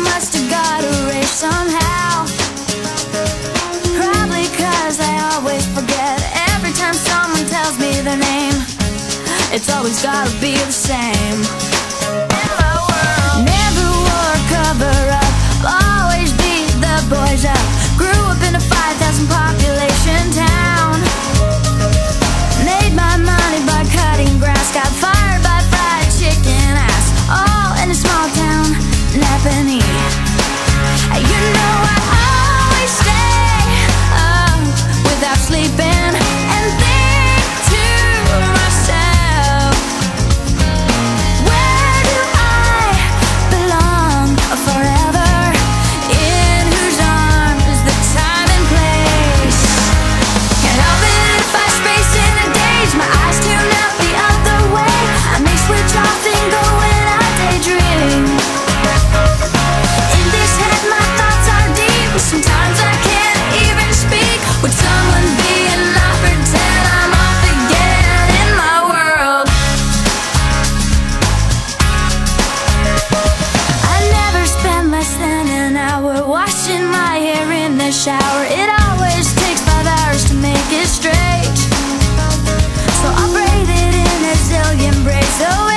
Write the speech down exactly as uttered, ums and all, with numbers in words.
must have got erased somehow. Probably cause I always forget every time someone tells me their name. It's always gotta be the same. In my world, never wore a cover up, always beat the boys up. Grew up in a five thousand population town. Made my money by cutting grass. Got fired by fried chicken ass. All in a small town, Napanee. You know I always stay up without sleeping and think to myself, where do I belong forever? In whose arms is the time and place? Can't help it if I space in a daze. My eyes tune out the other way. I may switch off and go when I daydream. In this head my thoughts are deep. Sometimes I can't even speak. Would someone be and not pretend I'm off again in my world? I never spend less than an hour washing my hair in the shower. It always takes five hours to make it straight, so I'll braid it in a zillion braids. So